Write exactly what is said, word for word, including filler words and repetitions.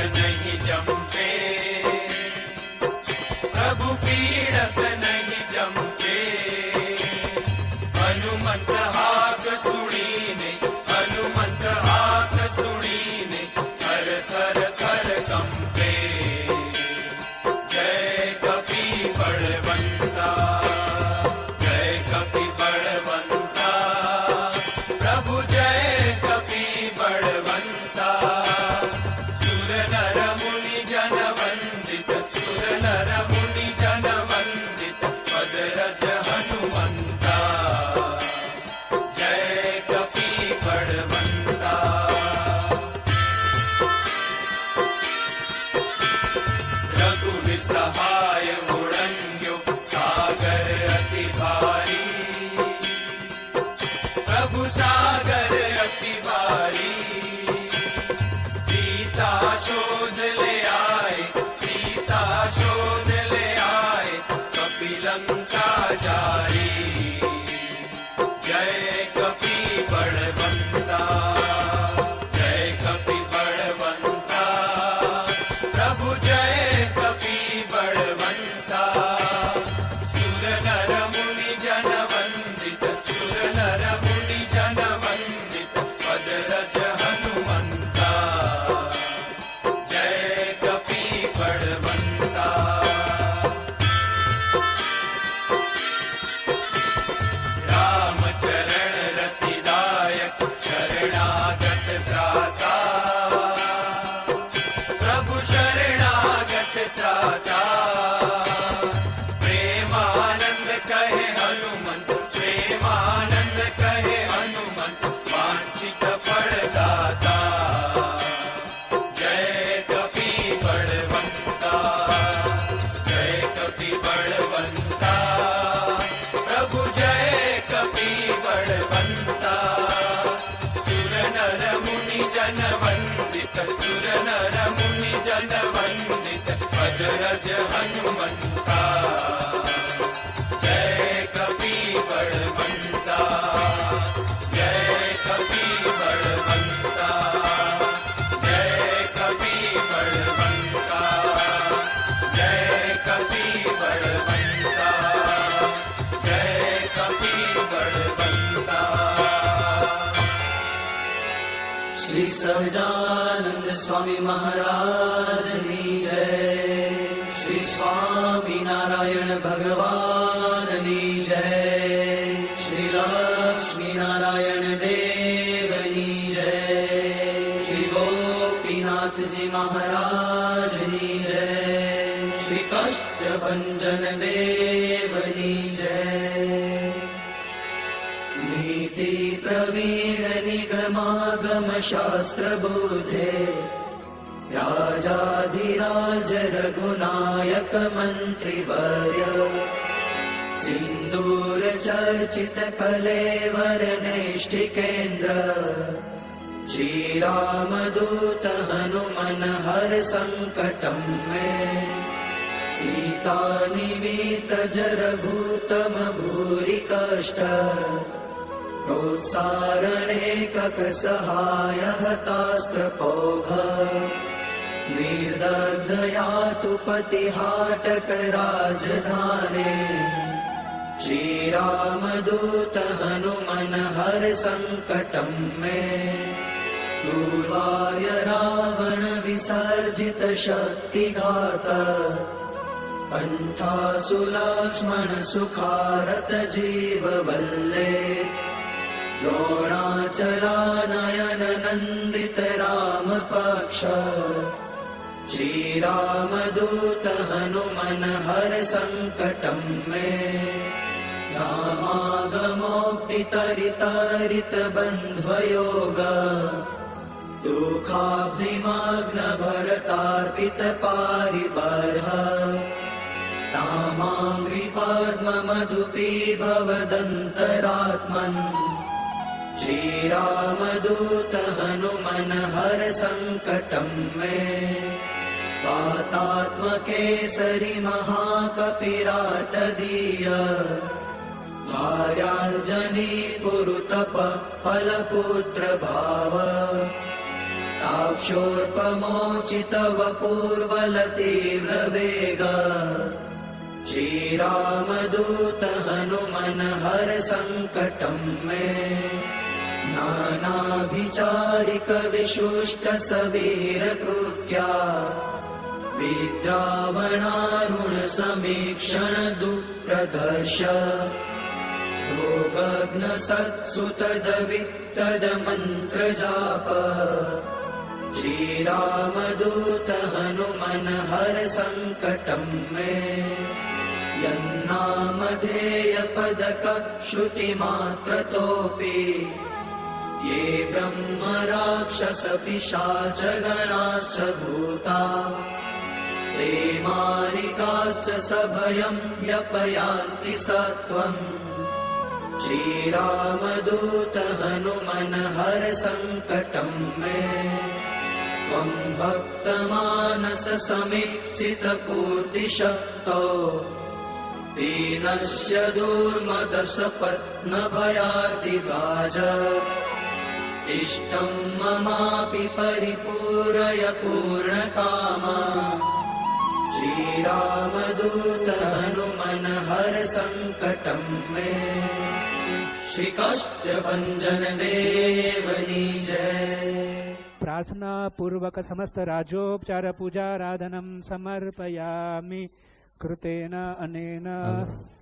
नहीं जमते, प्रभु पीड़क नहीं जमते। हनुमंत हाक सुनीने, हनुमंत हाक सुनीने, थर थर थर कंपे। जय कपि बलवंता, जय कपि बलवंता, प्रभु जय कपि बलवंता। सुर नर मुनि जन वंदित, सुर नर मुनि जन वंदित, पद रज हनुमंता। जय कपि बलवंता। रघुवीर सहाय मुड़ंग्यो, सागर अति भारी, प्रभु सागर अति भारी। सीता शोध ले आए, सीता शोध ले आए, कपि लंका जारी। जय कपि बलवंता, जय कपि बलवंता, प्रभु जय कपि बलवंता। सुर नर मुनि जन वंदित, सुर नर मुनि जन वंदित, पद रज हनुमंता। जय कपि बलवंता। रामचरण रतिदायक, शरणागत त्राता, प्रभु शरणागत त्राता। प्रेमानंद कहे हनुमंत, प्रेमानंद कहे हनुमंत, वांछित फलदाता। जय कपि बलवंता, जय कपि बलवंता, प्रभु जय कपि बलवंता। सुर नर मुनि जन वंदित, सुर नर मुनि जन वंदित, पद रज हनुमंता। जय कपि बलवंता, जय कपि बलवंता, जय कपि बलवंता, जय कपि बलवंता, जय कपि बलवंता। श्री सहजानंद स्वामी महाराज की जय। श्री स्वामी नारायण भगवान की जय। श्री लक्ष्मी नारायण देव की जय। श्री गोपीनाथ जी महाराज की जय। श्री कष्टभंजन देव की जय। नीति प्रवीण निगमागम शास्त्र बोधे, राजाधिराज रघुनायक मंत्रिवर्य। सिंदूर चर्चित कलेवर नैष्ठिकेन्द्र, श्री राम दूत हनुमन हर संकटं मे। सीता निवीत जरघूतम भूरि कष्ट, प्रोत्सारणे कक सहाय हतास्त्रपौघ। निर्दग्धया तु पतिहाटक राजधाने, श्री राम दूत हनुमन हर संकटं मे। दुर्वार्य रावण विसर्जित शक्तिघात, कंठासुलक्ष्मण सुखारत जीव वल्ले। द्रोणाचलानयन नंदित राम पक्ष, श्री राम दूत हनुमन हर संकटं मे। रामागमोक्ति तरित तरित बंध्वयोग, दुःखाब्धिमग्न भरतार्पित पारिबर्ह। रामांघ्रि पद्म मधुपी भवदन्तरात्मन्, श्री राम दूत हनुमन हर संकटं मे। वातात्मकेसरि महाकपिराटदीय, भार्याञ्जनी पुरुतप फलपुत्र भाव। राक्षोर्पमोचितवपूर्वलतीव्रवेग श्रीरामदूत हनुमन हर संकटं मे नानाभिचारिक विशुष्ट सवीर कृत्या विद्रावणारुण समीक्षण दुप्रदर्श भोगग्न सत्सुतदवित्तद मंत्र जाप श्रीरामदूत हनुमन हर संकटं मे यन्नामधेय पदक श्रुतिमात्रतोऽपि ये ब्रह्म राक्षस पिशाच गणाश्च भूता ते मालिकाश्च सभयं व्यपयान्ति सत्वम् श्रीरामदूत हनुमन हर संकटं मे त्वं भक्तमानस समीप्सित पूर्तिशक्तो दीनस्य दुर्मदसपत्न भयातिगाज इष्टं ममापि परिपूरय पूर्णकामा श्रीरामदूत हनुमन हर संकटं मे श्री काष्ठभंजन देवनी जय। प्रार्थना पूर्वक समस्त राजोपचार पूजाराधनं समर्पयामि। कृतेन अनेन